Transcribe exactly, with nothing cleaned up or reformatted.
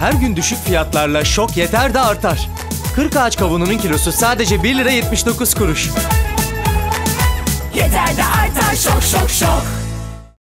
Her gün düşük fiyatlarla şok yeter de artar. kırk ağaç kavununun kilosu sadece bir lira yetmiş dokuz kuruş.